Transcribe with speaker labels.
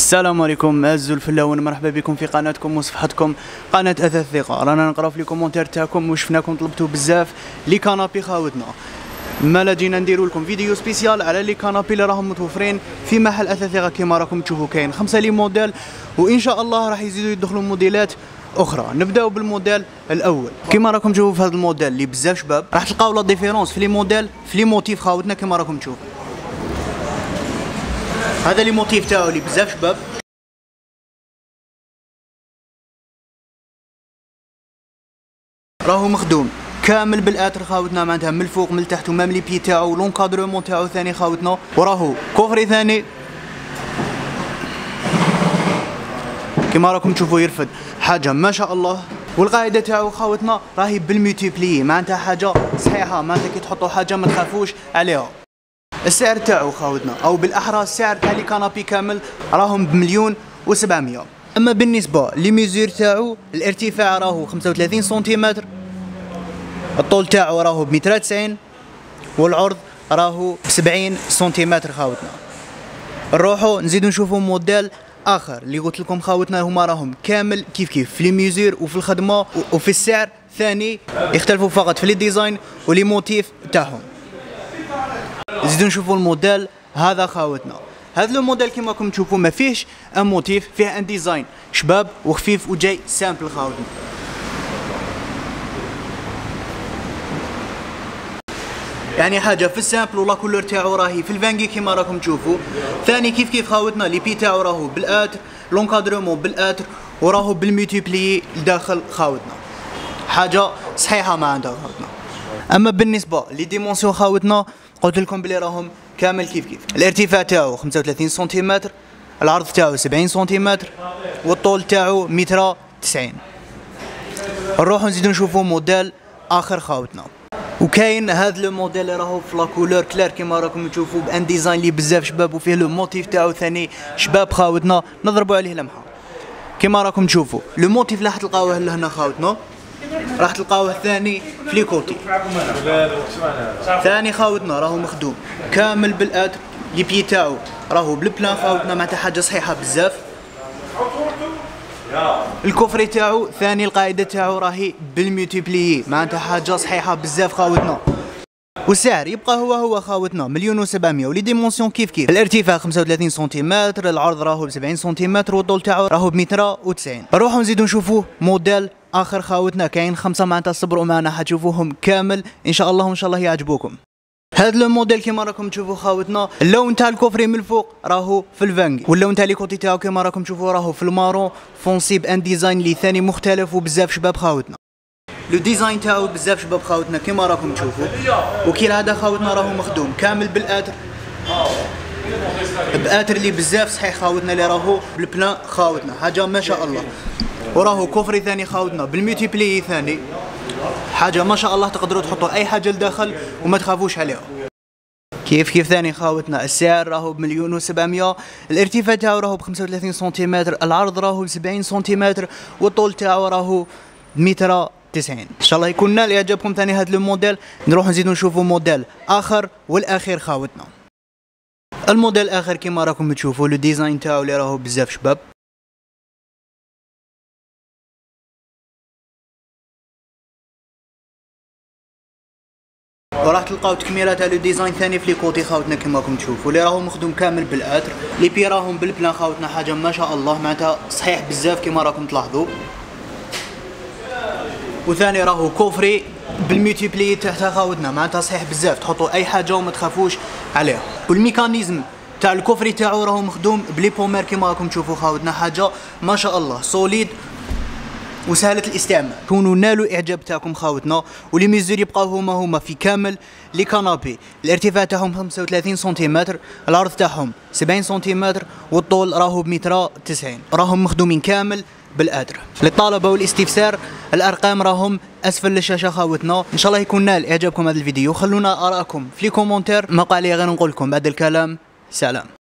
Speaker 1: السلام عليكم أعزائي الفلاحون، مرحبا بكم في قناتكم وصفحتكم قناة أثاث الثقة. رانا نقراو في لي كومونتير تاعكم وشفناكم طلبتوا بزاف لي كانابي خاوتنا، مالا جينا نديرو لكم فيديو سبيسيال على لي كانابي اللي راهم متوفرين في محل أثاث الثقة. كيما راكم تشوفوا كاين 5 لي موديل، وإن شاء الله راح يزيدوا يدخلوا موديلات اخرى. نبداو بالموديل الاول. كيما راكم تشوفوا في هذا الموديل اللي بزاف شباب، راح تلقاو لا ديفيرونس في لي موديل في لي موتيف خاوتنا. كيما راكم تشوفوا هذا لي موتيف تاعو اللي بزاف شباب، راهو مخدوم كامل بالاتر خاوتنا، معناتها من الفوق من التحت ومام لي بي تاعو لونكادرومون تاعو ثاني خاوتنا، وراهو كوفري ثاني كيما راكم تشوفوا يرفد حاجه ما شاء الله. والقاعده تاعو خاوتنا راهي بالميتيبلي، معناتها حاجه صحيحه، معناتها كي تحطوا حاجه ما تخافوش عليها. السعر تاعو خاوتنا او بالاحرى السعر تاع لي كانابي كامل راهم ب1,700,000. اما بالنسبه لي ميزور تاعو، الارتفاع راهو 35 سنتيمتر، الطول تاعو راهو بمتر 90، والعرض راهو ب70 سنتيمتر خاوتنا. نروحو نزيدو نشوفو موديل اخر اللي قلت لكم خاوتنا هما راهم كامل كيف في لي ميزور وفي الخدمه وفي السعر ثاني، يختلفوا فقط في لي ديزاين ولي موتيف تاعهم. نزيدو نشوفو الموديل هذا خاوتنا. هذا لو موديل كيما راكم تشوفوا ما فيهش ان موتيف، فيه ان ديزاين شباب وخفيف وجاي سامبل خاوتنا. يعني حاجه في السامبل، ولا كولور تاعو راهي في الفانجي كيما راكم تشوفوا. ثاني كيف خاوتنا لي بي تاعو راهو بالاتر، لونكادرومون بالاتر، وراهو بالميتيبلي لداخل خاوتنا، حاجه صحيحه ما عندها خاوتنا. اما بالنسبه لي ديمونسيون خاوتنا قلت لكم بلي راهم كامل كيف الارتفاع تاعو 35 سنتيمتر، العرض تاعو 70 سنتيمتر، والطول تاعو متر 90. نروحو نزيدو نشوفو موديل اخر خاوتنا. وكاين هذا لو موديل اللي راهو في لا كولور كلير كيما راكم تشوفوا، بان ديزاين اللي بزاف شباب، وفيه لو موتيف تاعو ثاني شباب خاوتنا. نضربوا عليه لمحه كيما راكم تشوفوا. لو موتيف اللي راح تلقاوه لهنا خاوتنا راح تلقاوه ثاني في لي كوتي ثاني خاوتنا، راهو مخدوم كامل بالاتر، لي بي تاعو راهو بالبلان خاوتنا، معناتها حاجه صحيحه بزاف. الكوفري تاعو ثاني القاعده تاعو راهي بالميتيبلي، معناتها حاجه صحيحه بزاف خاوتنا. والسعر يبقى هو خاوتنا 1,700,000. ولي ديمونسيون كيف الارتفاع 35 سنتيمتر، العرض راهو ب 70 سنتيمتر، والطول تاعو راهو بمتر و90. نروحو نزيدو نشوفوه موديل اخر خاوتنا. كاين 5، معناتها صبروا معنا حتشوفوهم كامل ان شاء الله، وان شاء الله يعجبوكم. هذا لو موديل كيما راكم تشوفوا خاوتنا، اللون تاع الكوفري من الفوق راهو في الفانغي، واللون تاع لي كوتي تاعو كيما راكم تشوفوا راهو في المارون فونسي، بان ديزاين اللي ثاني مختلف وبزاف شباب خاوتنا. لو ديزاين تاعو بزاف شباب خاوتنا كيما راكم تشوفوا. وكي هذا خاوتنا راهو مخدوم كامل بالاتر، باتر اللي بزاف صحيح خاوتنا، اللي راهو بالبلان خاوتنا، حاجه ما شاء الله. وراهو كوفري ثاني خاوتنا بالميتيبلي ثاني، حاجه ما شاء الله، تقدروا تحطوا اي حاجه لداخل وما تخافوش عليها. كيف ثاني خاوتنا السعر راهو ب1,700,000. الارتفاع تاعو راهو ب35 سنتيمتر، العرض راهو ب70 سنتيمتر، والطول تاعو راهو بمتر 90. ان شاء الله يكون نال اعجابكم ثاني هذا الموديل. نروح نزيدو نشوفوا موديل اخر والاخير خاوتنا. الموديل الاخر كيما راكم تشوفوا لو ديزاين تاعو اللي راهو بزاف شباب، وراح تلقاو تكميله تاع لو ديزاين ثاني في لي كوتي خاوتنا كيما راكم تشوفوا، اللي راهو مخدوم كامل بالاتر، لي بي راهم بالبلان خاوتنا، حاجه ما شاء الله، معناتها صحيح بزاف كيما راكم تلاحظوا. وثاني راهو كوفري بالميتيبلي تحتها خاوتنا، معناتها صحيح بزاف، تحطوا اي حاجه وما تخافوش عليها. والميكانيزم تاع الكوفري تاعو راهو مخدوم بلي بومير كيما راكم تشوفوا خاوتنا، حاجه ما شاء الله سوليد وسهلة الاستعمال. كونوا نالوا اعجاب تاعكم خاوتنا. ولي ميزور يبقاو هما في كامل لي كانابي. الارتفاع تاعهم 35 سنتيمتر، العرض تاعهم 70 سنتيمتر، والطول راهو بمتر 90. راهم مخدومين كامل بالاتر. للطلبه والاستفسار الارقام راهم اسفل الشاشه خاوتنا. ان شاء الله يكون نال اعجابكم هذا الفيديو. خلونا ارائكم في لي كومونتير. ما بقى لي غير نقول لكم بعد الكلام سلام.